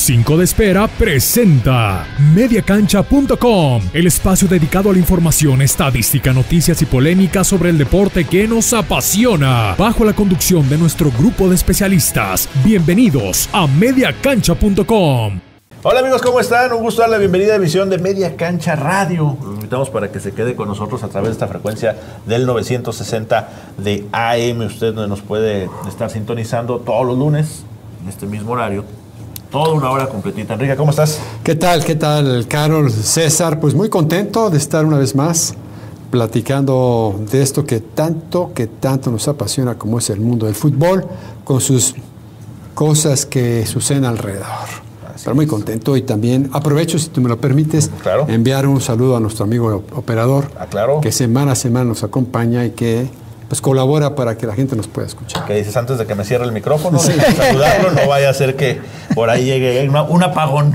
5 de Espera presenta Mediacancha.com, el espacio dedicado a la información, estadística, noticias y polémicas sobre el deporte que nos apasiona, bajo la conducción de nuestro grupo de especialistas. Bienvenidos a Mediacancha.com. Hola amigos, ¿cómo están? Un gusto darle la bienvenida a la emisión de Media Cancha Radio. Los invitamos para que se quede con nosotros a través de esta frecuencia del 960 de AM. Usted nos puede estar sintonizando todos los lunes, en este mismo horario, toda una hora completita. Enrique, ¿cómo estás? ¿Qué tal, Carol, César? Pues muy contento de estar una vez más platicando de esto que tanto nos apasiona, como es el mundo del fútbol, con sus cosas que suceden alrededor. Pero muy contento, y también aprovecho, si tú me lo permites, claro, enviar un saludo a nuestro amigo operador, claro, que semana a semana nos acompaña y que pues colabora para que la gente nos pueda escuchar. ¿Qué dices antes de que me cierre el micrófono? Sí. Saludarlo, no vaya a ser que por ahí llegue un apagón.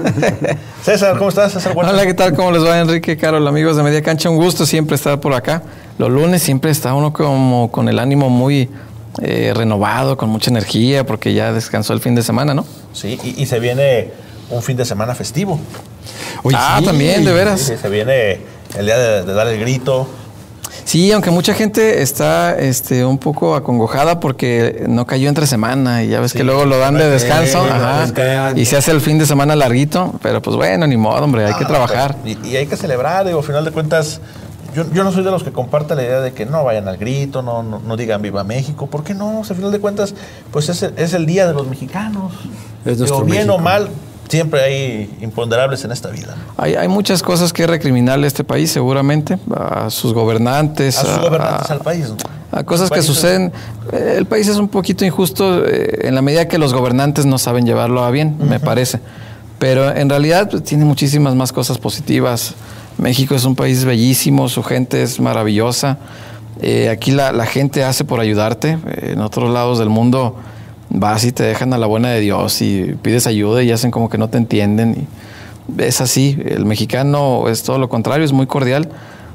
César, ¿cómo estás? César Huerta. Hola, ¿qué tal? ¿Cómo les va, Enrique, Carol, amigos de Media Cancha? Un gusto siempre estar por acá. Los lunes siempre está uno como con el ánimo muy renovado, con mucha energía, porque ya descansó el fin de semana, ¿no? Sí, y se viene un fin de semana festivo. Oye, sí, también, de veras. Sí, se viene el día de dar el grito. Sí, aunque mucha gente está un poco acongojada porque no cayó entre semana, y ya ves que luego lo dan de descanso, y se hace el fin de semana larguito, pero pues bueno, ni modo, hombre, hay que trabajar. Y hay que celebrar, digo, al final de cuentas, yo no soy de los que comparta la idea de que no vayan al grito, no digan Viva México. ¿Por qué no? O sea, al final de cuentas, pues es el día de los mexicanos. Es nuestro bien México. o mal, siempre hay imponderables en esta vida. Hay muchas cosas que recriminarle a este país, seguramente, a sus gobernantes. Al país, ¿no? A cosas que suceden. El país es un poquito injusto en la medida que los gobernantes no saben llevarlo a bien, me parece. Pero en realidad pues, tiene muchísimas más cosas positivas. México es un país bellísimo, su gente es maravillosa. Aquí la gente hace por ayudarte. En otros lados del mundo vas y te dejan a la buena de Dios y pides ayuda y hacen como que no te entienden. Y es así. El mexicano es todo lo contrario, es muy cordial.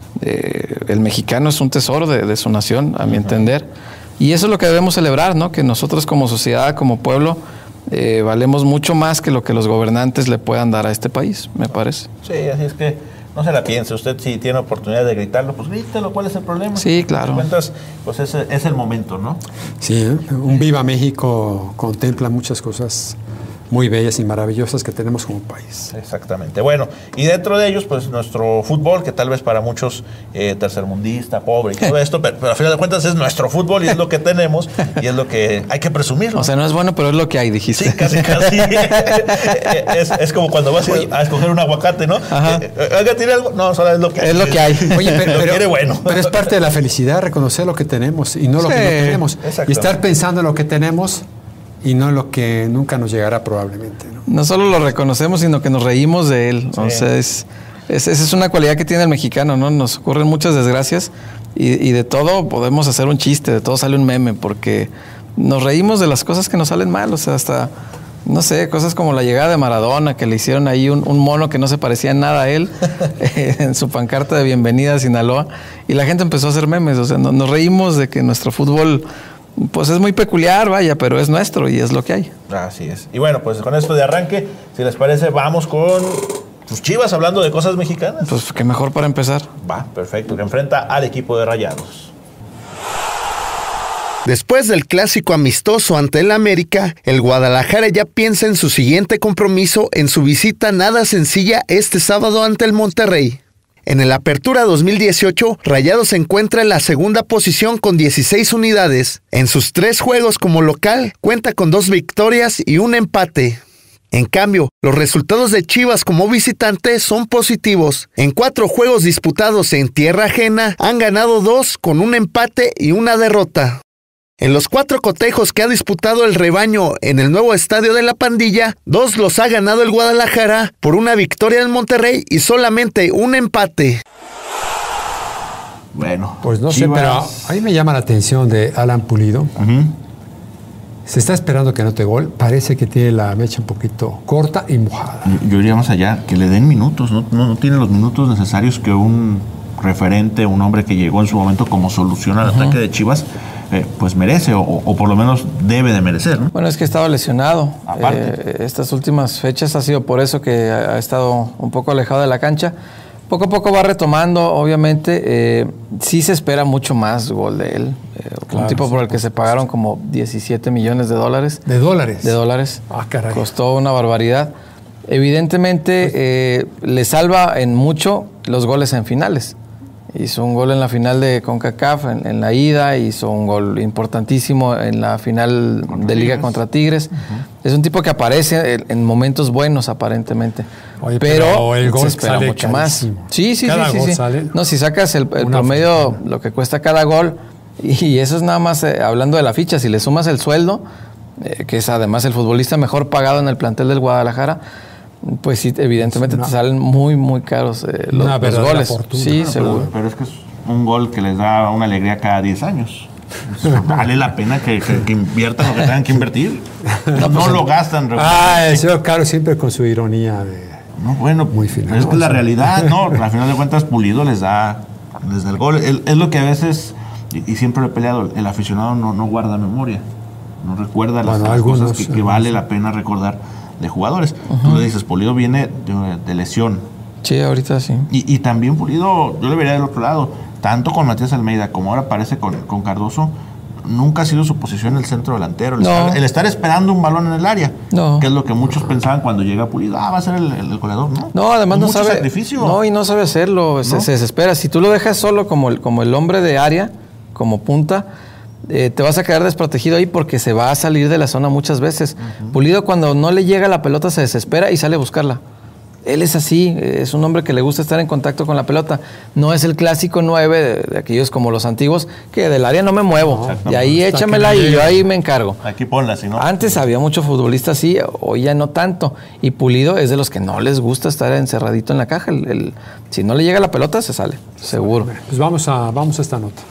El mexicano es un tesoro de su nación, a mi entender. Y eso es lo que debemos celebrar, ¿no? Que nosotros como sociedad, como pueblo, valemos mucho más que lo que los gobernantes le puedan dar a este país, me parece. Sí, así es que no se la piense. Usted, si tiene oportunidad de gritarlo, pues grítalo. ¿Cuál es el problema? Sí, claro. Cuentas, pues es el momento, ¿no? Sí, un Viva México contempla muchas cosas muy bellas y maravillosas que tenemos como país. Exactamente. Bueno, y dentro de ellos, pues nuestro fútbol, que tal vez para muchos tercermundista, pobre y todo esto, pero a final de cuentas es nuestro fútbol y es lo que tenemos y es lo que hay que presumirlo. O sea, no es bueno, pero es lo que hay, dijiste. Sí, casi. es como cuando vas a escoger un aguacate, ¿no? ¿Tiene algo? No, solo es lo que hay. Es lo que hay. Oye, pero bueno. Pero es parte de la felicidad reconocer lo que tenemos y no lo que no tenemos. Y estar pensando en lo que tenemos y no lo que nunca nos llegará probablemente, ¿no? No solo lo reconocemos, sino que nos reímos de él. Sí. O sea, esa es una cualidad que tiene el mexicano, ¿no? Nos ocurren muchas desgracias y de todo podemos hacer un chiste, de todo sale un meme, porque nos reímos de las cosas que nos salen mal. O sea, hasta, no sé, cosas como la llegada de Maradona, que le hicieron ahí un mono que no se parecía en nada a él en su pancarta de bienvenida a Sinaloa, y la gente empezó a hacer memes. O sea, nos reímos de que nuestro fútbol pues es muy peculiar, vaya, pero es nuestro y es lo que hay. Así es. Y bueno, pues con esto de arranque, si les parece, vamos con sus Chivas, hablando de cosas mexicanas. Pues qué mejor para empezar. Va, perfecto, que enfrenta al equipo de Rayados. Después del clásico amistoso ante el América, el Guadalajara ya piensa en su siguiente compromiso en su visita nada sencilla este sábado ante el Monterrey. En el Apertura 2018, Rayados se encuentra en la segunda posición con 16 unidades. En sus 3 juegos como local, cuenta con 2 victorias y un empate. En cambio, los resultados de Chivas como visitante son positivos. En 4 juegos disputados en tierra ajena, han ganado 2 con un empate y una derrota. En los 4 cotejos que ha disputado el rebaño en el nuevo estadio de la Pandilla, 2 los ha ganado el Guadalajara por una victoria en Monterrey y solamente un empate. Bueno, pues no Chivas. sé, pero a mí me llama la atención de Alan Pulido. Se está esperando que anote gol. Parece que tiene la mecha un poquito corta y mojada. Yo iría más allá, que le den minutos. No tiene los minutos necesarios que un referente, un hombre que llegó en su momento como solución al ataque de Chivas, pues merece o por lo menos debe de merecer, ¿no? Bueno, es que estaba lesionado. Aparte. Estas últimas fechas ha sido por eso que ha estado un poco alejado de la cancha. Poco a poco va retomando, obviamente. Sí se espera mucho más gol de él. Un tipo por el que se pagaron como 17 millones de dólares. ¿De dólares? De dólares. Ah, caray. Costó una barbaridad. Evidentemente le salva en mucho los goles en finales. Hizo un gol en la final de CONCACAF, en la ida, hizo un gol importantísimo en la final de Liga contra Tigres. Es un tipo que aparece en momentos buenos, aparentemente. Oye, pero el gol se espera sale mucho más. carísimo. Sí. Sale No, si sacas el promedio, lo que cuesta cada gol, y eso es nada más hablando de la ficha, si le sumas el sueldo, que es además el futbolista mejor pagado en el plantel del Guadalajara, pues sí, evidentemente te salen muy, muy caros los goles. Fortuna. Sí, seguro. Pero es que es un gol que les da una alegría cada 10 años. Vale la pena que inviertan lo que tengan que invertir. No lo gastan. El señor Caro siempre con su ironía de... No, bueno, muy final. Es que la realidad, ¿no? Al final de cuentas, Pulido les da el gol. Es lo que a veces, y siempre lo he peleado, el aficionado no guarda memoria. No recuerda las cosas que vale la pena recordar de jugadores. Tú le dices, Pulido viene de lesión. Sí, ahorita sí. Y también Pulido, yo le vería del otro lado, tanto con Matías Almeida como ahora parece con Cardoso, nunca ha sido su posición el centro delantero. El estar esperando un balón en el área, que es lo que muchos pensaban cuando llega Pulido. Va a ser el goleador, ¿no? No, además no mucho sabe. Sacrificio. No, y no sabe hacerlo. ¿No? Se desespera. Si tú lo dejas solo como el hombre de área, como punta, te vas a quedar desprotegido ahí porque se va a salir de la zona muchas veces. Pulido, cuando no le llega la pelota, se desespera y sale a buscarla. Él es así, es un hombre que le gusta estar en contacto con la pelota. No es el clásico 9 de aquellos como los antiguos, que del área no me muevo. Y ahí échamela y yo ahí me encargo. Aquí ponla, si no. Antes había mucho futbolista así, hoy ya no tanto. Y Pulido es de los que no les gusta estar encerradito en la caja. Si no le llega la pelota, se sale, seguro. Pues vamos a esta nota.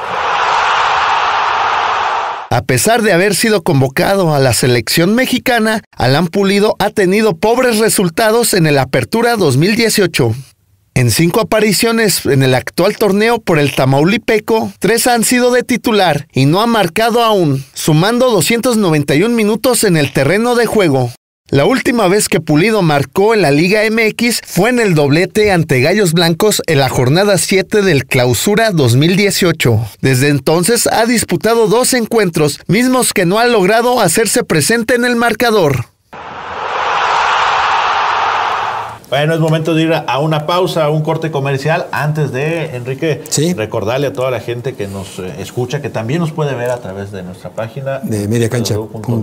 A pesar de haber sido convocado a la selección mexicana, Alan Pulido ha tenido pobres resultados en el Apertura 2018. En 5 apariciones en el actual torneo por el Tamaulipeco, 3 han sido de titular y no ha marcado aún, sumando 291 minutos en el terreno de juego. La última vez que Pulido marcó en la Liga MX fue en el doblete ante Gallos Blancos en la jornada 7 del Clausura 2018. Desde entonces ha disputado 2 encuentros, mismos que no ha logrado hacerse presente en el marcador. Bueno, es momento de ir a una pausa, a un corte comercial. Antes de, Enrique, recordarle a toda la gente que nos escucha que también nos puede ver a través de nuestra página de mediacancha.com.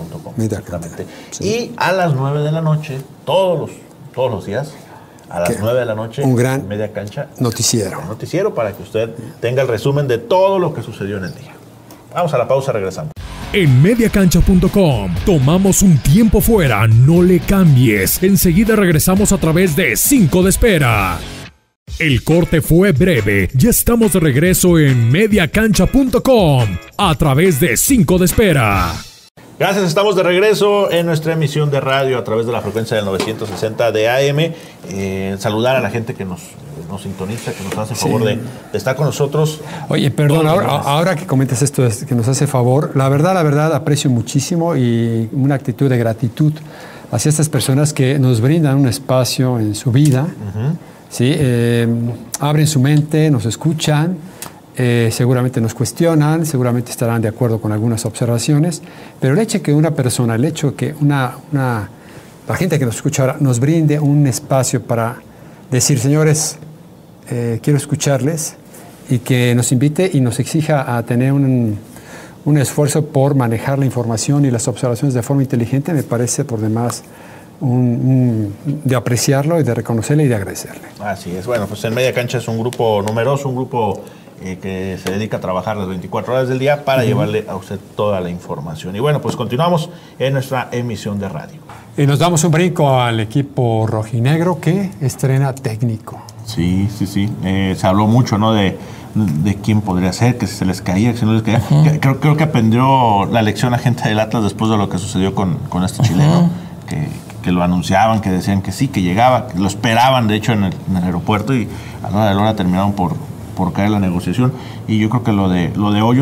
Y a las 9 de la noche, todos los días, a las 9 de la noche, un gran Media Cancha noticiero. Un noticiero para que usted tenga el resumen de todo lo que sucedió en el día. Vamos a la pausa, regresamos. En mediacancha.com tomamos un tiempo fuera, no le cambies. Enseguida regresamos a través de 5 de espera. El corte fue breve, ya estamos de regreso en mediacancha.com a través de 5 de espera. Gracias, estamos de regreso en nuestra emisión de radio a través de la frecuencia del 960 de AM. Saludar a la gente que nos sintoniza, que nos hace favor de estar con nosotros. Oye, perdón, ahora que comentas esto, que nos hace favor, la verdad aprecio muchísimo y una actitud de gratitud hacia estas personas que nos brindan un espacio en su vida, ¿sí? Abren su mente, nos escuchan. Seguramente nos cuestionan, seguramente estarán de acuerdo con algunas observaciones, pero el hecho que una persona, el hecho que la gente que nos escucha ahora nos brinde un espacio para decir, señores, quiero escucharles, y que nos invite y nos exija a tener un esfuerzo por manejar la información y las observaciones de forma inteligente, me parece por demás de apreciarlo y de reconocerle y de agradecerle. Así es. Bueno, pues en Media Cancha es un grupo numeroso, un grupo que se dedica a trabajar las 24 horas del día para llevarle a usted toda la información. Y bueno, pues continuamos en nuestra emisión de radio. Y nos damos un brinco al equipo rojinegro que estrena técnico. Sí. Se habló mucho, ¿no? De quién podría ser, que si se les caía, que si no les caía. Creo que aprendió la lección la gente del Atlas después de lo que sucedió con este chileno, que lo anunciaban, que decían que sí, que llegaba, que lo esperaban, de hecho, en el aeropuerto, y a la hora de la hora terminaron por caer la negociación. Y yo creo que lo de Hoyos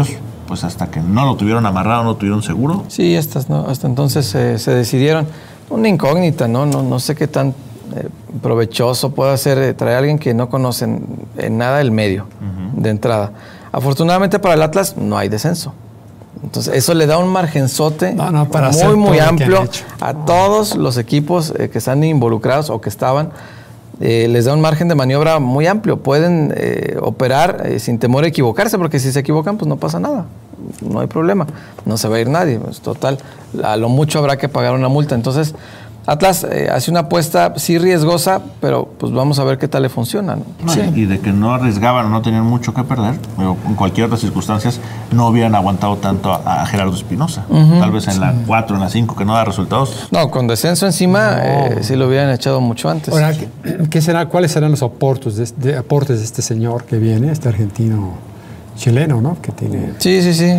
pues hasta que no lo tuvieron amarrado, no lo tuvieron seguro. Sí, hasta entonces se decidieron. Una incógnita, ¿no? No sé qué tan provechoso puede ser traer a alguien que no conocen en nada el medio de entrada. Afortunadamente para el Atlas no hay descenso. Entonces eso le da un margenzote para muy amplio a todos los equipos que están involucrados o que estaban. Les da un margen de maniobra muy amplio. Pueden operar sin temor a equivocarse, porque si se equivocan, pues no pasa nada. No hay problema. No se va a ir nadie. Pues, total, a lo mucho habrá que pagar una multa. Entonces, Atlas hace una apuesta sí riesgosa, pero pues vamos a ver qué tal le funciona, ¿no? Sí. Y de que no arriesgaban o no tenían mucho que perder, pero en cualquier otra circunstancias no hubieran aguantado tanto a Gerardo Espinosa. Tal vez en la 4, en la 5, que no da resultados. No, con descenso encima sí lo hubieran echado mucho antes. Ahora, ¿cuáles serán los aportes de este señor que viene, este argentino chileno, ¿no? Que tiene... Sí.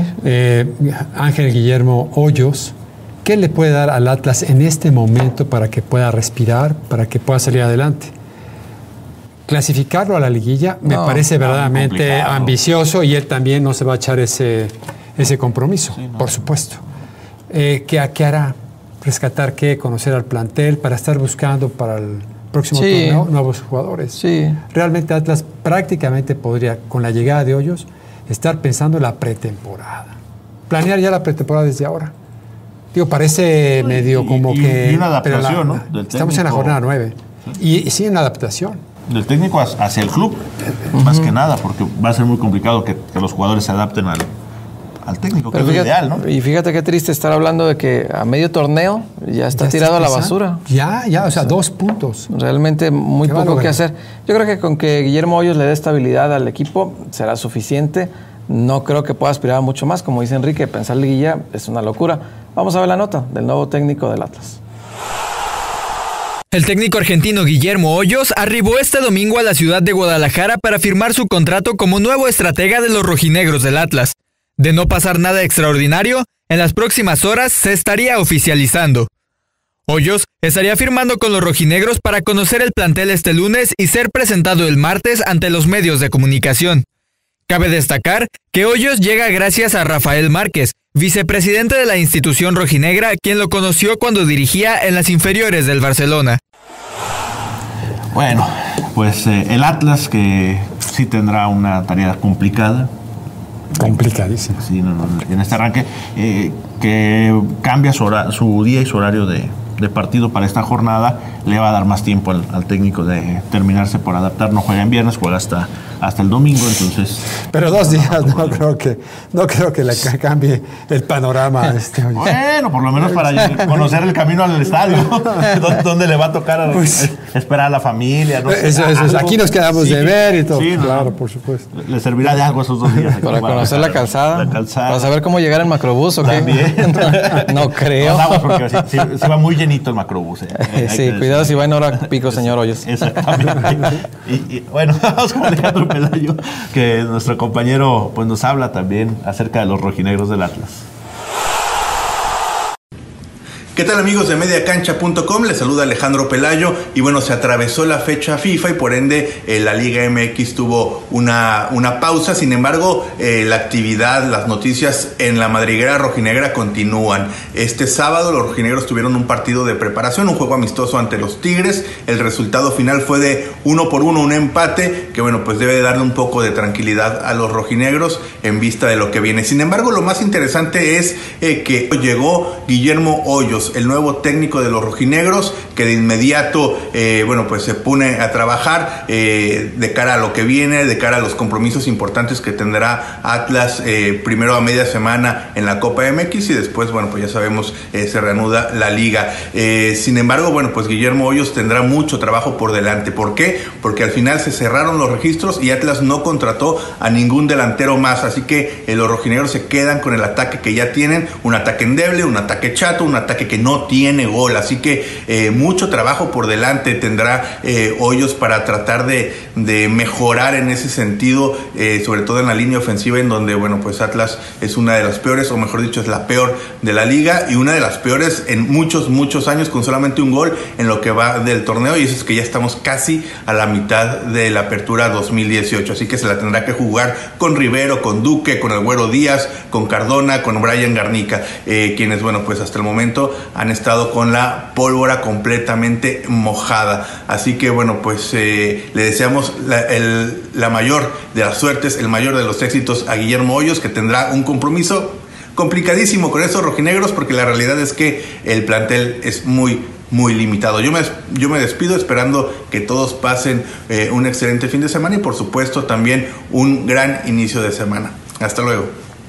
Ángel Guillermo Hoyos. ¿Qué le puede dar al Atlas en este momento para que pueda respirar, para que pueda salir adelante? Clasificarlo a la liguilla me parece verdaderamente ambicioso, y él también no se va a echar ese compromiso, por supuesto. ¿Qué hará? ¿Rescatar qué? ¿Conocer al plantel para estar buscando para el próximo torneo nuevos jugadores? Sí. Realmente Atlas prácticamente podría, con la llegada de Hoyos, estar pensando en la pretemporada. Planear ya la pretemporada desde ahora. Digo, parece medio como que... Y una adaptación, ¿no? Estamos en la jornada 9. Y sí, una adaptación. Del técnico hacia el club, más que nada, porque va a ser muy complicado que los jugadores se adapten al técnico, que es lo ideal, ¿no? Y fíjate qué triste estar hablando de que a medio torneo ya está tirado a la basura. Ya, o sea, 2 puntos. Realmente muy poco que hacer. Yo creo que con que Guillermo Hoyos le dé estabilidad al equipo será suficiente. No creo que pueda aspirar a mucho más. Como dice Enrique, pensar liguilla es una locura. Vamos a ver la nota del nuevo técnico del Atlas. El técnico argentino Guillermo Hoyos arribó este domingo a la ciudad de Guadalajara para firmar su contrato como nuevo estratega de los rojinegros del Atlas. De no pasar nada extraordinario, en las próximas horas se estaría oficializando. Hoyos estaría firmando con los rojinegros para conocer el plantel este lunes y ser presentado el martes ante los medios de comunicación. Cabe destacar que Hoyos llega gracias a Rafael Márquez, vicepresidente de la institución rojinegra, quien lo conoció cuando dirigía en las inferiores del Barcelona. Bueno, pues el Atlas, que sí tendrá una tarea complicada. Complicadísima. Sí, en este arranque, que cambia su día y su horario de partido para esta jornada, le va a dar más tiempo al técnico de terminarse por adaptar. No juega en viernes, juega hasta el domingo, entonces... Pero 2 días no creo que le cambie el panorama. Bueno, por lo menos para conocer el camino al estadio, dónde le va a tocar esperar a la familia. No sé, eso, aquí nos quedamos de ver y todo. Sí, claro, por supuesto. Le servirá de algo esos 2 días. Para conocer la calzada. Para saber cómo llegar en macrobús, ¿o qué? También. No creo. No, porque se va muy llenito el macrobús. Sí, cuidado si va en hora pico, señor Hoyos. Exactamente. Y bueno, vamos con Alejandro Pelayo, que nuestro compañero pues nos habla también acerca de los rojinegros del Atlas. ¿Qué tal, amigos de mediacancha.com? Les saluda Alejandro Pelayo. Y bueno, se atravesó la fecha FIFA y por ende la Liga MX tuvo una pausa. Sin embargo, la actividad, las noticias en la madriguera rojinegra continúan. Este sábado los rojinegros tuvieron un partido de preparación, un juego amistoso ante los Tigres. El resultado final fue de 1-1, un empate que bueno, pues debe de darle un poco de tranquilidad a los rojinegros en vista de lo que viene. Sin embargo, lo más interesante es que llegó Guillermo Hoyos, el nuevo técnico de los rojinegros, que de inmediato bueno, pues se pone a trabajar de cara a lo que viene, de cara a los compromisos importantes que tendrá Atlas, primero a media semana en la Copa MX y después, bueno, pues ya sabemos, se reanuda la liga. Sin embargo, bueno, pues Guillermo Hoyos tendrá mucho trabajo por delante. ¿Por qué? Porque al final se cerraron los registros y Atlas no contrató a ningún delantero más, así que los rojinegros se quedan con el ataque que ya tienen, un ataque endeble, un ataque chato, un ataque que que no tiene gol, así que mucho trabajo por delante tendrá Hoyos para tratar de mejorar en ese sentido, sobre todo en la línea ofensiva, en donde, bueno, pues Atlas es una de las peores, o mejor dicho, es la peor de la liga y una de las peores en muchos años, con solamente un gol en lo que va del torneo, y eso es que ya estamos casi a la mitad de la apertura 2018, así que se la tendrá que jugar con Rivero, con Duque, con el Güero Díaz, con Cardona, con Brian Garnica, quienes, bueno, pues hasta el momento han estado con la pólvora completamente mojada. Así que, bueno, pues le deseamos la mayor de las suertes, el mayor de los éxitos a Guillermo Hoyos, que tendrá un compromiso complicadísimo con estos rojinegros, porque la realidad es que el plantel es muy limitado. Yo me despido esperando que todos pasen un excelente fin de semana y, por supuesto, también un gran inicio de semana. Hasta luego.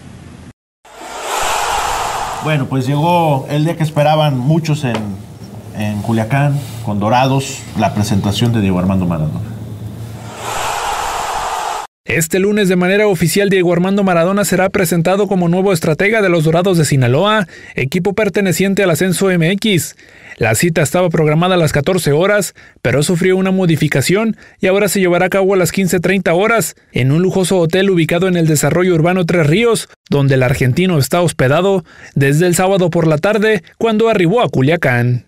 Bueno, pues llegó el día que esperaban muchos en Culiacán, con Dorados, la presentación de Diego Armando Maradona. Este lunes, de manera oficial, Diego Armando Maradona será presentado como nuevo estratega de los Dorados de Sinaloa, equipo perteneciente al Ascenso MX. La cita estaba programada a las 14 horas, pero sufrió una modificación y ahora se llevará a cabo a las 15:30 horas, en un lujoso hotel ubicado en el Desarrollo Urbano Tres Ríos, donde el argentino está hospedado desde el sábado por la tarde, cuando arribó a Culiacán.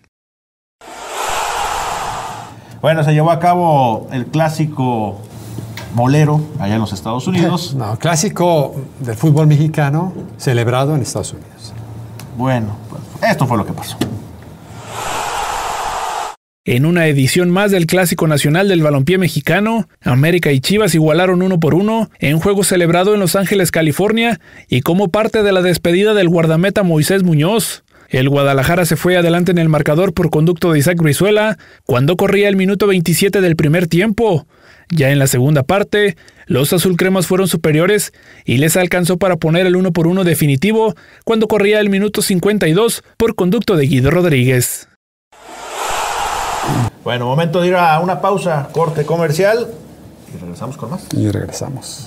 Bueno, se llevó a cabo el clásico molero allá en los Estados Unidos. No, clásico del fútbol mexicano celebrado en Estados Unidos. Bueno, pues esto fue lo que pasó. En una edición más del Clásico Nacional del Balompié Mexicano, América y Chivas igualaron 1-1 en juego celebrado en Los Ángeles, California, y como parte de la despedida del guardameta Moisés Muñoz. El Guadalajara se fue adelante en el marcador por conducto de Isaac Brizuela cuando corría el minuto 27 del primer tiempo. Ya en la segunda parte, los azulcremas fueron superiores y les alcanzó para poner el 1-1 definitivo cuando corría el minuto 52 por conducto de Guido Rodríguez. Bueno, momento de ir a una pausa, corte comercial, y regresamos con más. Y regresamos.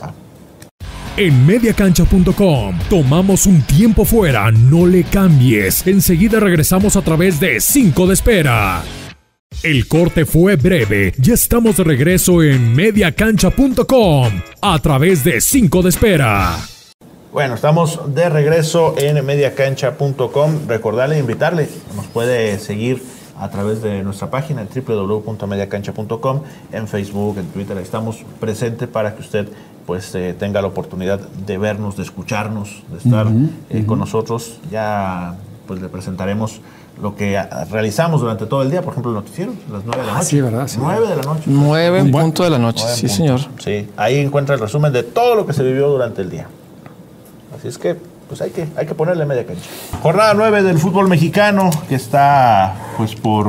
En mediacancha.com tomamos un tiempo fuera, no le cambies. Enseguida regresamos a través de 5 de espera. El corte fue breve, ya estamos de regreso en mediacancha.com a través de 5 de espera. Bueno, estamos de regreso en mediacancha.com. Recordarle e invitarle, nos puede seguir a través de nuestra página www.mediacancha.com, en Facebook, en Twitter. Estamos presentes para que usted pues tenga la oportunidad de vernos, de escucharnos, de estar con nosotros. Ya pues le presentaremos lo que realizamos durante todo el día, por ejemplo el noticiero, a las 9 de la noche. Sí, ¿verdad? Sí. 9 de la noche. 9 en punto de la noche, sí señor. Sí, ahí encuentra el resumen de todo lo que se vivió durante el día. Así es que pues hay que ponerle media cancha. Jornada 9 del fútbol mexicano, que está pues por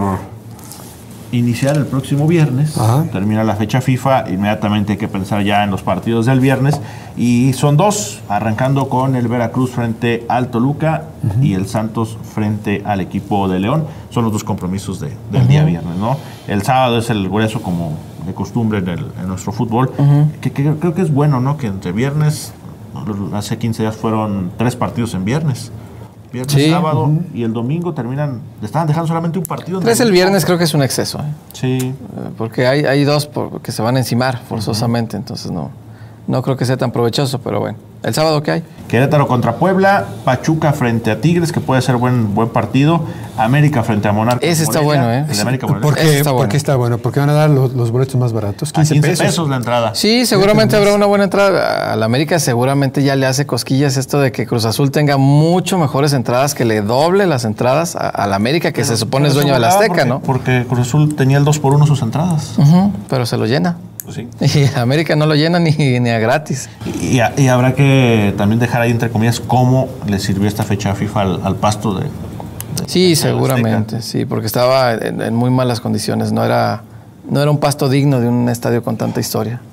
iniciar el próximo viernes. Ajá. Termina la fecha FIFA, inmediatamente hay que pensar ya en los partidos del viernes, y son dos, arrancando con el Veracruz frente al Toluca y el Santos frente al equipo de León. Son los dos compromisos del día viernes, ¿no? El sábado es el grueso, como de costumbre en nuestro fútbol, que creo que es bueno, ¿no? Que entre viernes, hace 15 días fueron 3 partidos en viernes. Viernes, sí, sábado y el domingo terminan, le estaban dejando solamente un partido. 3 el viernes creo que es un exceso. Sí. Porque hay 2 que se van a encimar forzosamente, entonces no creo que sea tan provechoso, pero bueno. ¿El sábado qué hay? Querétaro contra Puebla, Pachuca frente a Tigres, que puede ser buen partido, América frente a Monarcas. Ese está bueno, ¿eh? El de América ¿Por qué está bueno? Porque van a dar los boletos más baratos, 15 pesos la entrada. Sí, seguramente habrá una buena entrada. A la América seguramente ya le hace cosquillas esto de que Cruz Azul tenga mucho mejores entradas, que le doble las entradas a la América, que se supone es dueño de la Azteca, ¿no? Porque Cruz Azul tenía el 2x1 sus entradas. Pero se lo llena. Pues sí. Y América no lo llena ni a gratis. Y habrá que también dejar ahí entre comillas cómo le sirvió esta fecha FIFA al pasto de sí, seguramente, sí, porque estaba en muy malas condiciones. No era un pasto digno de un estadio con tanta historia.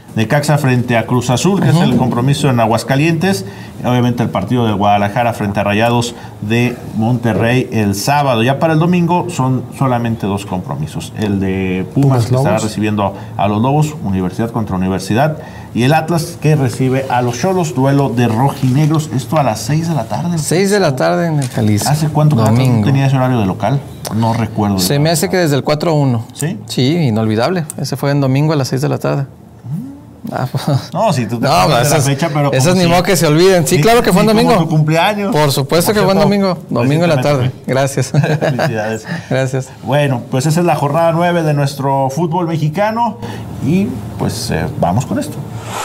Necaxa frente a Cruz Azul, que es el compromiso en Aguascalientes. Obviamente el partido de Guadalajara frente a Rayados de Monterrey el sábado. Ya para el domingo son solamente 2 compromisos. El de Pumas, que estará recibiendo a los Lobos, Universidad contra Universidad. Y el Atlas, que recibe a los Xolos, duelo de rojinegros. Esto a las 6 de la tarde. 6 de la tarde en el Jalisco. ¿Hace cuánto domingo tenía ese horario de local? No recuerdo. Se me hace que desde el 4-1. ¿Sí? Sí, inolvidable. Ese fue en domingo a las 6 de la tarde. No, si tú te acuerdas de la fecha, pero esas ni modo que se olviden. Sí, claro que fue en domingo. Como tu cumpleaños. Por supuesto que fue en domingo. Domingo en la tarde. Gracias. Felicidades. Gracias. Bueno, pues esa es la jornada 9 de nuestro fútbol mexicano y pues vamos con esto.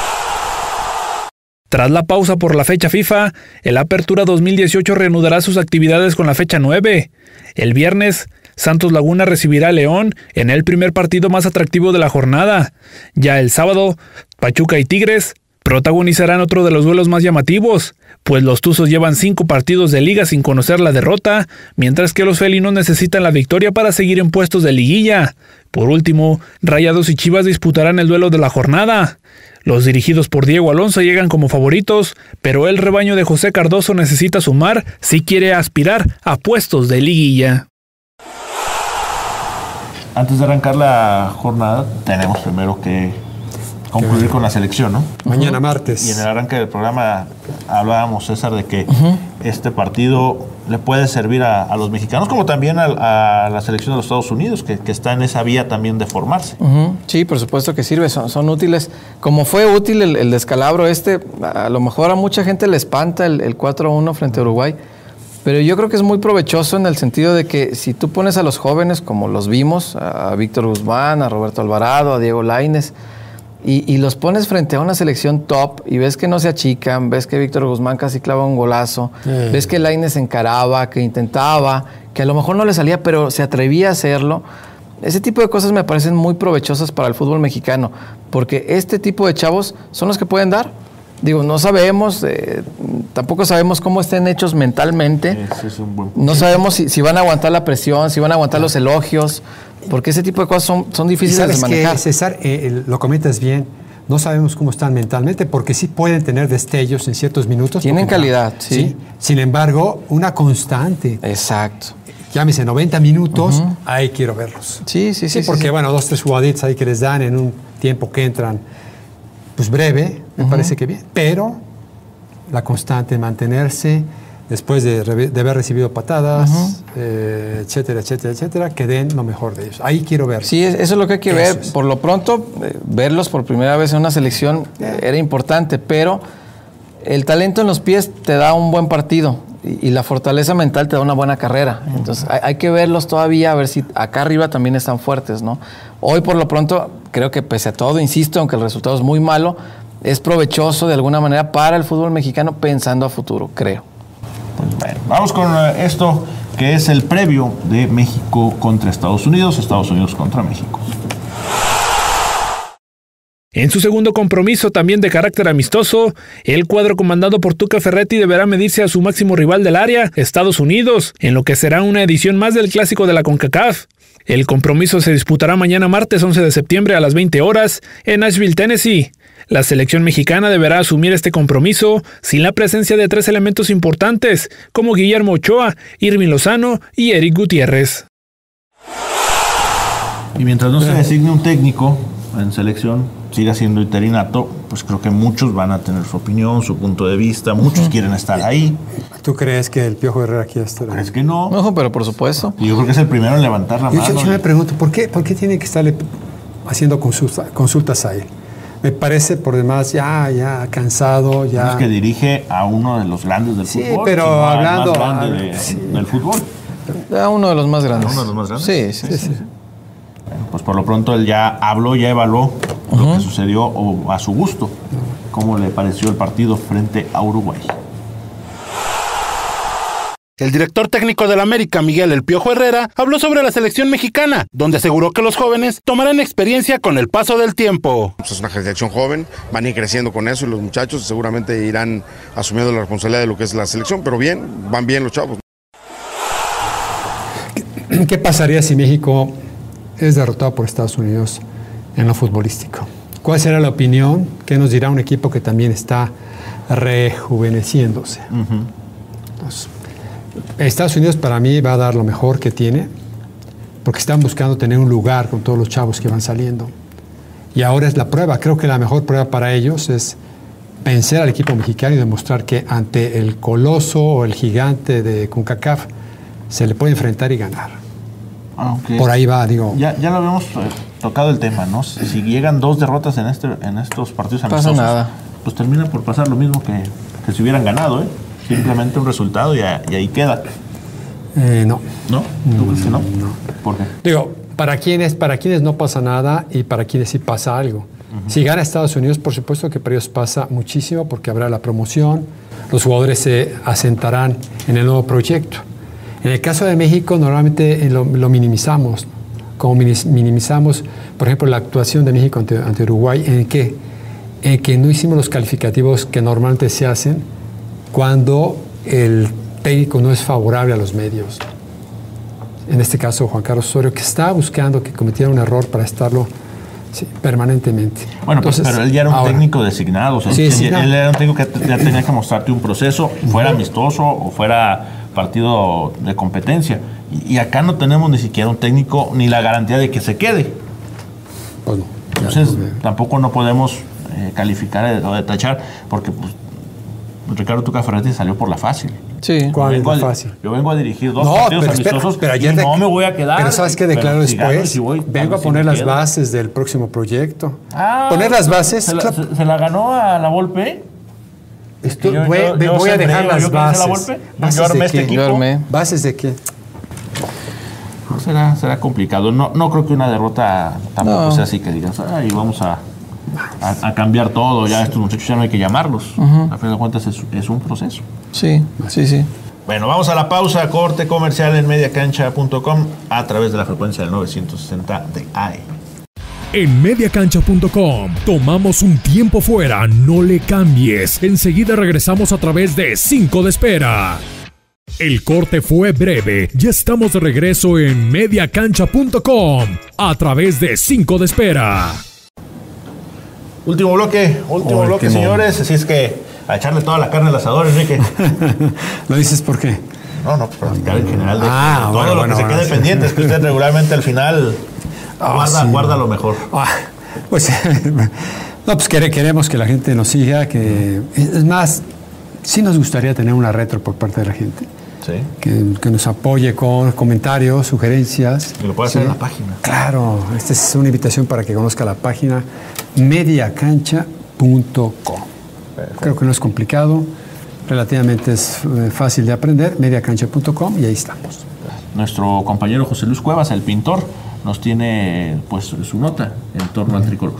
Tras la pausa por la fecha FIFA, el Apertura 2018 reanudará sus actividades con la fecha 9. El viernes, Santos Laguna recibirá a León en el primer partido más atractivo de la jornada. Ya el sábado, Pachuca y Tigres protagonizarán otro de los duelos más llamativos, pues los Tuzos llevan 5 partidos de liga sin conocer la derrota, mientras que los felinos necesitan la victoria para seguir en puestos de liguilla. Por último, Rayados y Chivas disputarán el duelo de la jornada. Los dirigidos por Diego Alonso llegan como favoritos, pero el rebaño de José Cardoso necesita sumar si quiere aspirar a puestos de liguilla. Antes de arrancar la jornada, tenemos primero que concluir con la selección, ¿no? Mañana martes. Y en el arranque del programa hablábamos, César, de que este partido le puede servir a los mexicanos, como también a la selección de los Estados Unidos, que está en esa vía también de formarse. Sí, por supuesto que sirve, son útiles. Como fue útil el descalabro a lo mejor a mucha gente le espanta el 4-1 frente a Uruguay, pero yo creo que es muy provechoso en el sentido de que si tú pones a los jóvenes, como los vimos, a Víctor Guzmán, a Roberto Alvarado, a Diego Lainez, y los pones frente a una selección top y ves que no se achican, ves que Víctor Guzmán casi clava un golazo, ves que Lainez encaraba, que intentaba, que a lo mejor no le salía, pero se atrevía a hacerlo. Ese tipo de cosas me parecen muy provechosas para el fútbol mexicano, porque este tipo de chavos son los que pueden dar. Digo, no sabemos, tampoco sabemos cómo estén hechos mentalmente. Ese es un buen... No sabemos si van a aguantar la presión, si van a aguantar los elogios, porque ese tipo de cosas son difíciles de manejar. Que, César, lo comentas bien, no sabemos cómo están mentalmente, porque sí pueden tener destellos en ciertos minutos. Tienen calidad, sí. Sin embargo, una constante. Exacto. Llámese 90 minutos, ahí quiero verlos. Sí, porque, bueno, 2, 3 jugaditas ahí que les dan en un tiempo que entran, pues breve, me parece que bien. Pero la constante, mantenerse, después de haber recibido patadas, etcétera, etcétera, etcétera, que den lo mejor de ellos. Ahí quiero ver. Sí, eso es lo que hay que ver. Por lo pronto, verlos por primera vez en una selección era importante, pero el talento en los pies te da un buen partido y la fortaleza mental te da una buena carrera. Entonces, hay que verlos todavía, a ver si acá arriba también están fuertes, ¿no? Hoy, por lo pronto, creo que pese a todo, insisto, aunque el resultado es muy malo, es provechoso de alguna manera para el fútbol mexicano pensando a futuro, creo. Pues bueno, vamos con esto que es el previo de México contra Estados Unidos contra México. En su segundo compromiso, también de carácter amistoso, el cuadro comandado por Tuca Ferretti deberá medirse a su máximo rival del área, Estados Unidos, en lo que será una edición más del Clásico de la CONCACAF. El compromiso se disputará mañana martes 11 de septiembre a las 20 horas en Nashville, Tennessee. La selección mexicana deberá asumir este compromiso sin la presencia de 3 elementos importantes, como Guillermo Ochoa, Irving Lozano y Eric Gutiérrez. Y mientras no se designe un técnico en selección, siga siendo interinato, pues creo que muchos van a tener su opinión, su punto de vista, muchos quieren estar ahí. ¿Tú crees que el Piojo Herrera quiere estar ahí? ¿Crees que no? No, pero por supuesto. Y yo creo que es el primero en levantar la mano. Yo me pregunto, ¿por qué tiene que estarle haciendo consultas a él? Me parece por demás ya cansado. Ya. No es que dirige a uno de los grandes del fútbol. Sí, pero hablando del fútbol. A uno de los más grandes. ¿A uno de los más grandes? Sí. Bueno, pues por lo pronto él ya habló, ya evaluó lo que sucedió o a su gusto. ¿Cómo le pareció el partido frente a Uruguay? El director técnico del América, Miguel El Piojo Herrera, habló sobre la selección mexicana, donde aseguró que los jóvenes tomarán experiencia con el paso del tiempo. Es una selección joven, van a ir creciendo con eso y los muchachos seguramente irán asumiendo la responsabilidad de lo que es la selección, pero van bien los chavos. ¿Qué pasaría si México es derrotado por Estados Unidos en lo futbolístico? ¿Cuál será la opinión? ¿Qué nos dirá un equipo que también está rejuveneciéndose? Entonces, Estados Unidos para mí va a dar lo mejor que tiene, porque están buscando tener un lugar con todos los chavos que van saliendo. Y ahora es la prueba. Creo que la mejor prueba para ellos es vencer al equipo mexicano y demostrar que ante el coloso o el gigante de CONCACAF se le puede enfrentar y ganar. Okay. Por ahí va, digo. Ya lo habíamos tocado el tema, ¿no? Si llegan 2 derrotas en estos partidos amistosos, pasa nada. Pues termina por pasar lo mismo que si hubieran ganado, ¿eh? Simplemente un resultado y ahí queda. No. ¿No? ¿Tú crees que no? No. ¿Por qué? Digo, para quienes no pasa nada y para quienes sí pasa algo. Si gana Estados Unidos, por supuesto que para ellos pasa muchísimo porque habrá la promoción, los jugadores se asentarán en el nuevo proyecto. En el caso de México, normalmente lo minimizamos, como minimizamos, por ejemplo, la actuación de México ante Uruguay, en que no hicimos los calificativos que normalmente se hacen cuando el técnico no es favorable a los medios. En este caso, Juan Carlos Osorio, que está buscando que cometiera un error para estarlo permanentemente. Bueno, entonces, pero él ya era un técnico designado. O sea, él era un técnico que ya tenía que mostrarte un proceso, fuera amistoso o fuera partido de competencia. Y acá no tenemos ni siquiera un técnico ni la garantía de que se quede. Pues no, entonces, tampoco no podemos calificar o tachar, porque pues, Ricardo Tuca Ferretti salió por la fácil. Sí. ¿Cuál es la fácil? Yo vengo a dirigir 2 partidos amistosos y no me voy a quedar. Pero ¿sabes qué declaró después? Vengo a poner las bases del próximo proyecto. Poner las bases. ¿Se la ganó a la Volpe? Voy a dejar las bases. ¿Bases de qué? Será complicado. No creo que una derrota tampoco sea así que digas, ay, vamos a cambiar todo, ya estos muchachos ya no hay que llamarlos. A fin de cuentas es un proceso. Sí. Bueno, vamos a la pausa, corte comercial en mediacancha.com a través de la frecuencia del 960 de AM. En mediacancha.com tomamos un tiempo fuera, no le cambies. Enseguida regresamos a través de 5 de espera. El corte fue breve, ya estamos de regreso en mediacancha.com a través de 5 de espera. Último bloque, señores. Así es que a echarle toda la carne al asador, Enrique. ¿Lo dices por qué? No, para platicar en general de todo lo que se quede pendiente. Es que usted regularmente al final guarda lo mejor. Pues queremos que la gente nos siga. Es más, sí nos gustaría tener una retro por parte de la gente. Sí. Que nos apoye con comentarios, sugerencias. Y lo puede hacer en la página. Claro, esta es una invitación para que conozca la página mediacancha.com. Creo que no es complicado, relativamente es fácil de aprender, mediacancha.com y ahí estamos. Nuestro compañero José Luis Cuevas, el pintor, nos tiene pues su nota en torno al tricolor.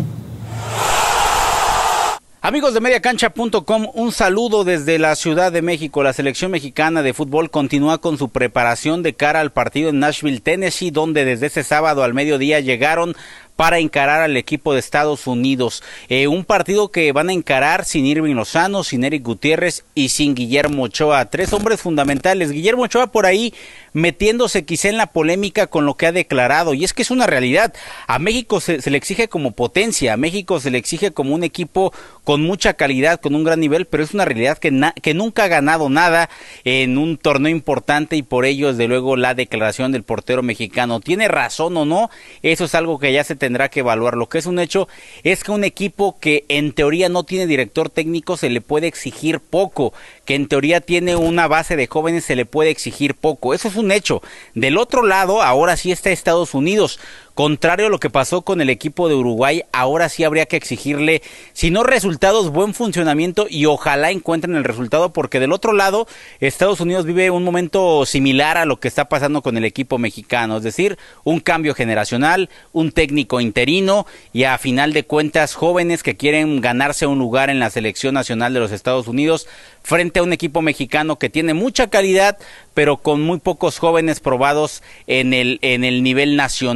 Amigos de mediacancha.com, un saludo desde la Ciudad de México. La selección mexicana de fútbol continúa con su preparación de cara al partido en Nashville, Tennessee, donde desde ese sábado al mediodía llegaron para encarar al equipo de Estados Unidos. Un partido que van a encarar sin Irving Lozano, sin Eric Gutiérrez y sin Guillermo Ochoa. 3 hombres fundamentales. Guillermo Ochoa por ahí metiéndose quizá en la polémica con lo que ha declarado. Y es que es una realidad. A México se le exige como potencia. A México se le exige como un equipo con mucha calidad, con un gran nivel, pero es una realidad que nunca ha ganado nada en un torneo importante y por ello, desde luego, la declaración del portero mexicano. ¿Tiene razón o no? Eso es algo que ya se tendrá que evaluar. Lo que es un hecho es que un equipo que en teoría no tiene director técnico se le puede exigir poco, que en teoría tiene una base de jóvenes se le puede exigir poco. Eso es un hecho. Del otro lado, ahora sí está Estados Unidos. Contrario a lo que pasó con el equipo de Uruguay, ahora sí habría que exigirle, si no resultados, buen funcionamiento y ojalá encuentren el resultado, porque del otro lado, Estados Unidos vive un momento similar a lo que está pasando con el equipo mexicano, es decir, un cambio generacional, un técnico interino y a final de cuentas jóvenes que quieren ganarse un lugar en la selección nacional de los Estados Unidos frente a un equipo mexicano que tiene mucha calidad, pero con muy pocos jóvenes probados en el nivel nacional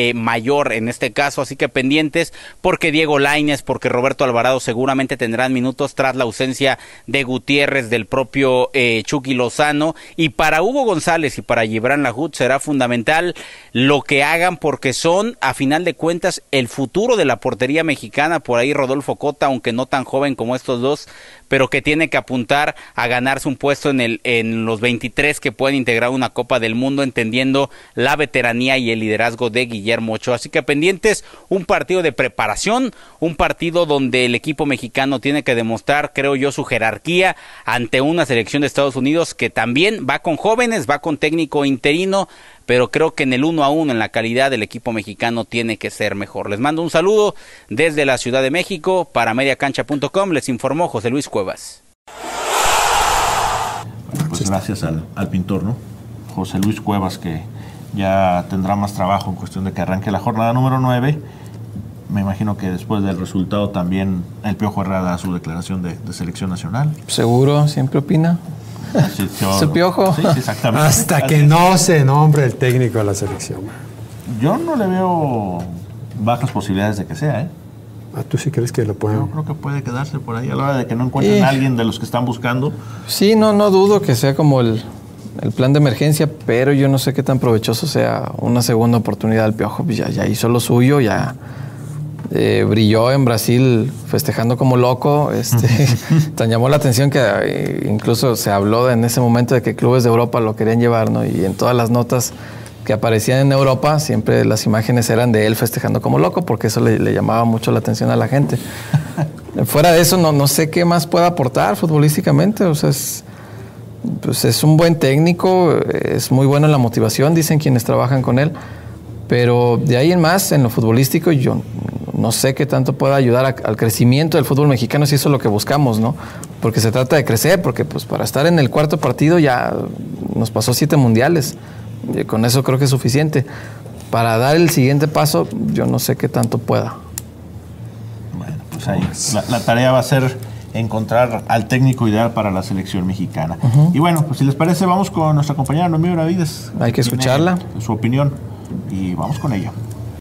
mayor en este caso, así que pendientes porque Diego Lainez, porque Roberto Alvarado seguramente tendrán minutos tras la ausencia de Gutiérrez, del propio Chucky Lozano, y para Hugo González y para Gibran Lahoud será fundamental lo que hagan, porque son a final de cuentas el futuro de la portería mexicana. Por ahí Rodolfo Cota, aunque no tan joven como estos dos, pero que tiene que apuntar a ganarse un puesto en los 23 que pueden integrar una Copa del Mundo, entendiendo la veteranía y el liderazgo de Guillermo Ochoa. Así que pendientes, un partido de preparación, un partido donde el equipo mexicano tiene que demostrar, creo yo, su jerarquía ante una selección de Estados Unidos que también va con jóvenes, va con técnico interino, pero creo que en el 1-1, en la calidad del equipo mexicano, tiene que ser mejor. Les mando un saludo desde la Ciudad de México. Para mediacancha.com les informó José Luis Cuevas. Pues gracias al pintor, ¿no? José Luis Cuevas, que ya tendrá más trabajo en cuestión de que arranque la jornada número 9. Me imagino que después del resultado también el Piojo Herrera da su declaración de selección nacional. Seguro, siempre opina. Sí, ¿Su Piojo? Sí, exactamente. Hasta que no se nombre el técnico de la selección. Yo no le veo bajas posibilidades de que sea, ¿eh? ¿Tú sí crees que lo pueden? Yo creo que puede quedarse por ahí a la hora de que no encuentren a alguien de los que están buscando. Sí, no dudo que sea como el plan de emergencia, pero yo no sé qué tan provechoso sea una segunda oportunidad al Piojo. Pues ya hizo lo suyo, ya brilló en Brasil festejando como loco. Tan llamó la atención que incluso se habló en ese momento de que clubes de Europa lo querían llevar, ¿no? Y en todas las notas que aparecían en Europa, siempre las imágenes eran de él festejando como loco, porque eso le llamaba mucho la atención a la gente. Fuera de eso, no sé qué más pueda aportar futbolísticamente. O sea, es un buen técnico, es muy bueno en la motivación, dicen quienes trabajan con él, pero de ahí en más, en lo futbolístico, yo no sé qué tanto pueda ayudar al crecimiento del fútbol mexicano, si eso es lo que buscamos, ¿no? Porque se trata de crecer, porque pues para estar en el cuarto partido ya nos pasó 7 mundiales. Y con eso creo que es suficiente. Para dar el siguiente paso, yo no sé qué tanto pueda. Bueno, pues ahí la tarea va a ser encontrar al técnico ideal para la selección mexicana. Y bueno, pues si les parece, vamos con nuestra compañera Noemí Benavides. Hay que escucharla. Su opinión y vamos con ella.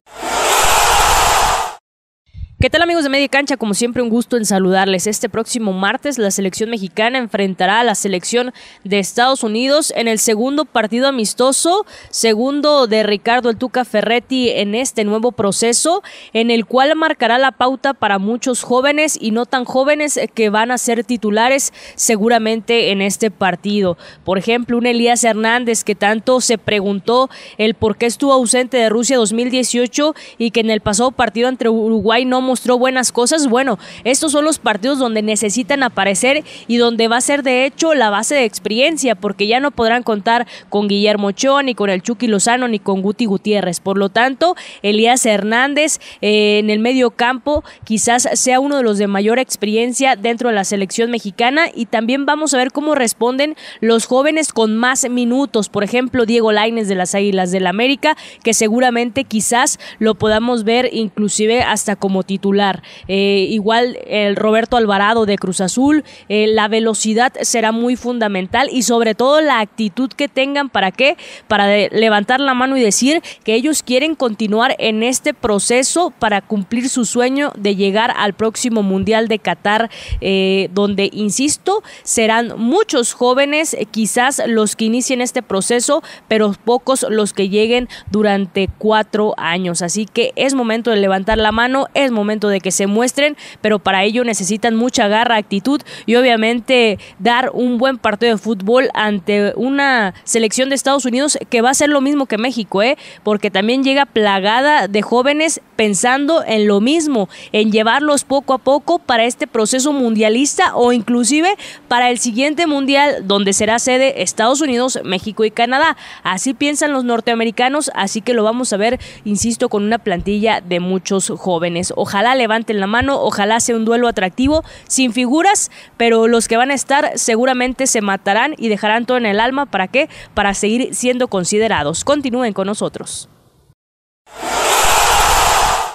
¿Qué tal, amigos de Media Cancha? Como siempre, un gusto en saludarles. Este próximo martes la selección mexicana enfrentará a la selección de Estados Unidos en el segundo partido amistoso, segundo de Ricardo El Tuca Ferretti en este nuevo proceso, en el cual marcará la pauta para muchos jóvenes y no tan jóvenes que van a ser titulares seguramente en este partido. Por ejemplo, un Elías Hernández que tanto se preguntó el por qué estuvo ausente de Rusia 2018 y que en el pasado partido ante Uruguay no mostró buenas cosas. Bueno, estos son los partidos donde necesitan aparecer y donde va a ser de hecho la base de experiencia, porque ya no podrán contar con Guillermo Ochoa, ni con el Chucky Lozano, ni con Guti Gutiérrez. Por lo tanto, Elías Hernández en el medio campo quizás sea uno de los de mayor experiencia dentro de la selección mexicana, y también vamos a ver cómo responden los jóvenes con más minutos. Por ejemplo, Diego Lainez de las Águilas del América, que seguramente quizás lo podamos ver inclusive hasta como titular. Igual el Roberto Alvarado de Cruz Azul. La velocidad será muy fundamental, y sobre todo la actitud que tengan. ¿Para qué? Para levantar la mano y decir que ellos quieren continuar en este proceso para cumplir su sueño de llegar al próximo Mundial de Qatar, donde, insisto, serán muchos jóvenes quizás los que inicien este proceso, pero pocos los que lleguen durante 4 años. Así que es momento de levantar la mano, es momento de que se muestren, pero para ello necesitan mucha garra, actitud y obviamente dar un buen partido de fútbol ante una selección de Estados Unidos que va a ser lo mismo que México, porque también llega plagada de jóvenes pensando en lo mismo, en llevarlos poco a poco para este proceso mundialista o inclusive para el siguiente mundial donde será sede Estados Unidos, México y Canadá. Así piensan los norteamericanos, así que lo vamos a ver, insisto, con una plantilla de muchos jóvenes. Ojalá levanten la mano, ojalá sea un duelo atractivo, sin figuras, pero los que van a estar seguramente se matarán y dejarán todo en el alma. ¿Para qué? Para seguir siendo considerados. Continúen con nosotros.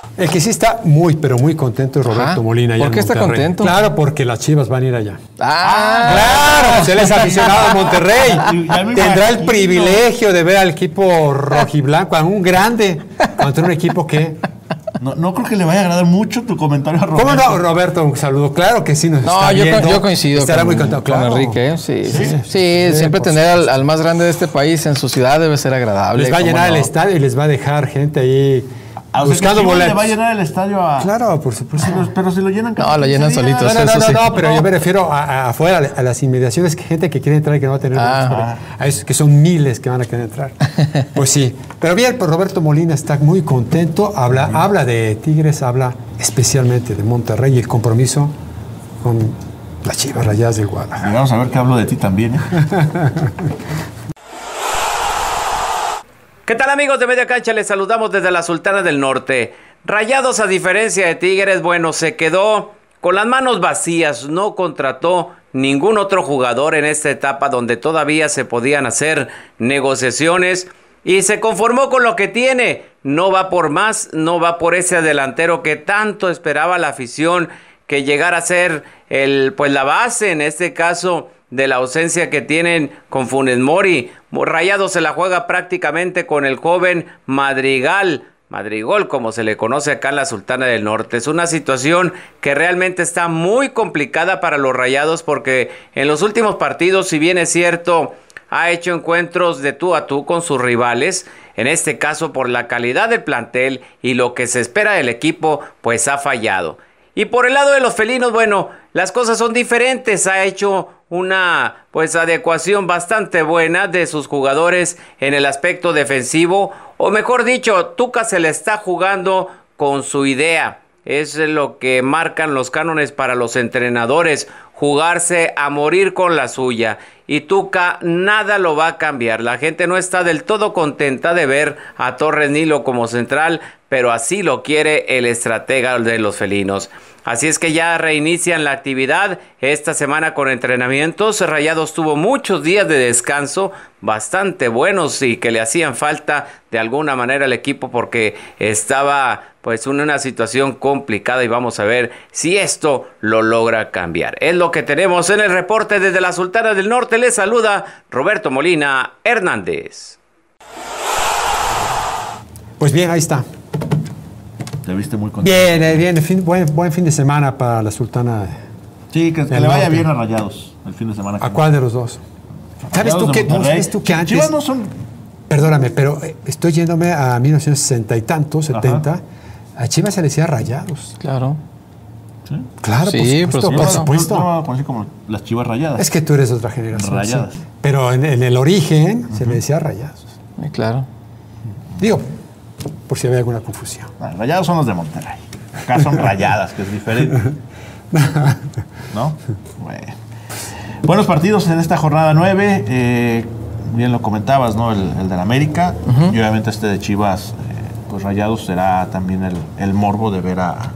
El que sí está muy, pero muy contento es Roberto Molina. ¿Por qué está contento? Claro, porque las Chivas van a ir allá. ¡Claro! Él es aficionado a Monterrey. Tendrá el privilegio de ver al equipo rojiblanco, a un grande, contra un equipo que... No creo que le vaya a agradar mucho tu comentario a Roberto. ¿Cómo no, Roberto? Un saludo. Claro que sí nos está viendo. Yo coincido Estará muy contento, con Enrique. Sí, siempre tener al más grande de este país en su ciudad debe ser agradable. Les va a llenar el estadio y les va a dejar gente ahí buscando boletos. Le va a llenar el estadio a... Claro, por supuesto. Pero si lo llenan... No, lo llenan solitos. No, pero yo me refiero afuera, a las inmediaciones, que gente que quiere entrar y que no va a tener boletos, a esos que son miles que van a querer entrar. Pues sí. Pero bien, pues Roberto Molina está muy contento, habla de Tigres, habla especialmente de Monterrey y el compromiso con las Chivas Rayadas del Guadalajara. Vamos a ver que hablo de ti también, ¿eh? ¿Qué tal, amigos de Media Cancha? Les saludamos desde la Sultana del Norte. Rayados, a diferencia de Tigres, bueno, se quedó con las manos vacías, no contrató ningún otro jugador en esta etapa donde todavía se podían hacer negociaciones y se conformó con lo que tiene. No va por más, no va por ese delantero que tanto esperaba la afición, que llegara a ser la base, en este caso, de la ausencia que tienen con Funes Mori. Rayados se la juega prácticamente con el joven Madrigol, como se le conoce acá en la Sultana del Norte. Es una situación que realmente está muy complicada para los Rayados, porque en los últimos partidos, si bien es cierto, ha hecho encuentros de tú a tú con sus rivales, en este caso por la calidad del plantel y lo que se espera del equipo, pues ha fallado. Y por el lado de los felinos, bueno, las cosas son diferentes. Ha hecho una adecuación bastante buena de sus jugadores en el aspecto defensivo, o mejor dicho, Tuca se le está jugando con su idea. Es lo que marcan los cánones para los entrenadores, jugarse a morir con la suya. Y Tuca nada lo va a cambiar. La gente no está del todo contenta de ver a Torres Nilo como central, pero así lo quiere el estratega de los felinos. Así es que ya reinician la actividad esta semana con entrenamientos. Rayados tuvo muchos días de descanso, bastante buenos, y que le hacían falta de alguna manera al equipo, porque estaba en una situación complicada, y vamos a ver si esto lo logra cambiar. Es lo que tenemos en el reporte desde la Sultana del Norte. Les saluda Roberto Molina Hernández. Pues bien, ahí está. Te viste muy contento. Bien, buen fin de semana para la Sultana. Sí, que le vaya bien a Rayados el fin de semana. ¿A cuál de los dos? ¿Sabes tú que antes? Chivas no son... Perdóname, pero estoy yéndome a 1960 y tantos, 70. Ajá. A Chivas se le decía Rayados. Claro. ¿Sí? Claro, sí, por supuesto. No, como las Chivas Rayadas. Es que tú eres de otra generación. Rayadas. Sí. Pero en el origen se le decía Rayados. Claro. Digo, por si había alguna confusión. Rayados son los de Monterrey. Acá son Rayadas, que es diferente. ¿No? Bueno. Buenos partidos en esta jornada 9. Bien lo comentabas, ¿no? El del América. Y obviamente este de Chivas, pues Rayados será también el morbo de ver a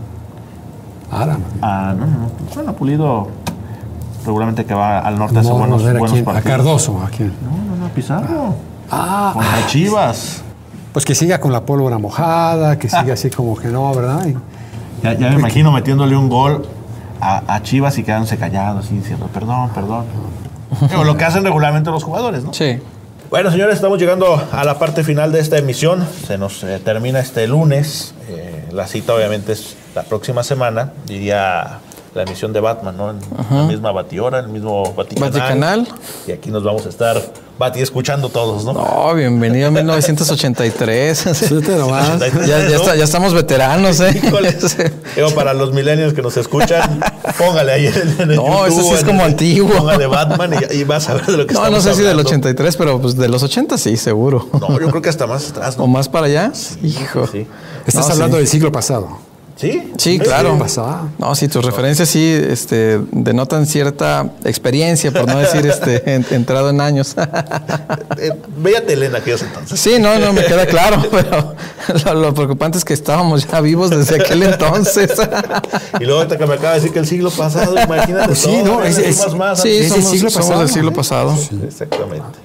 Pulido. Regularmente que va al norte hace buenos partidos. A Cardoso, ¿a quién? No, Pizarro. Contra Chivas. Pues que siga con la pólvora mojada, que siga así como que no, ¿verdad? Ya me imagino metiéndole un gol a Chivas y quedándose callados y diciendo perdón. Lo que hacen regularmente los jugadores, ¿no? Sí. Bueno, señores, estamos llegando a la parte final de esta emisión. Se nos termina este lunes. La cita obviamente es la próxima semana. Diría la emisión de Batman, ¿no? En la misma batihora, en el mismo Baticanal. Y aquí nos vamos a estar escuchando todos, ¿no? No, bienvenido a 1983. Sí, nomás. Ya estamos veteranos, ¿eh? Para los millennials que nos escuchan, póngale ahí en el No, YouTube, eso sí es como antiguo. Póngale Batman y vas a ver de lo que estamos hablando. No sé si del 83, pero pues de los 80 sí, seguro. No, yo creo que hasta más atrás, ¿no? ¿O más para allá? Sí, Hijo. Sí. Estás hablando del siglo pasado. ¿Sí? Sí, claro. No, sí, tus referencias sí denotan cierta experiencia, por no decir entrado en años. Véate, Elena, aquellos entonces. Sí, no, me queda claro, pero lo preocupante es que estábamos ya vivos desde aquel entonces. Y luego ahorita que me acaba de decir que el siglo pasado, imagínate. Sí, no, somos del siglo pasado. Sí, exactamente.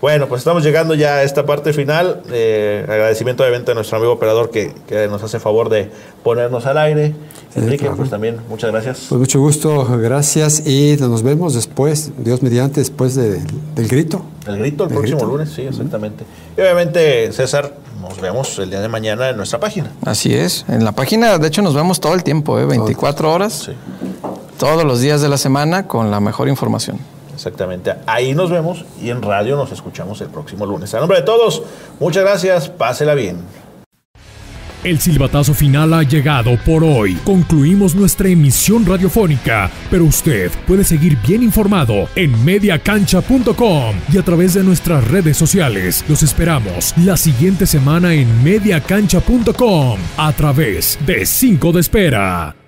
Bueno, pues estamos llegando ya a esta parte final. Agradecimiento obviamente a nuestro amigo operador que nos hace favor de ponernos al aire. Enrique, claro. Pues también muchas gracias. Pues mucho gusto, gracias, y nos vemos después, Dios mediante, después del grito. El grito el próximo lunes, sí, exactamente. Y obviamente, César, nos vemos el día de mañana en nuestra página. Así es, en la página de hecho nos vemos todo el tiempo, 24 horas, sí. Todos los días de la semana con la mejor información. Exactamente, ahí nos vemos y en radio nos escuchamos el próximo lunes. A nombre de todos, muchas gracias, pásela bien. El silbatazo final ha llegado por hoy. Concluimos nuestra emisión radiofónica, pero usted puede seguir bien informado en mediacancha.com y a través de nuestras redes sociales. Los esperamos la siguiente semana en mediacancha.com a través de 5 de Espera.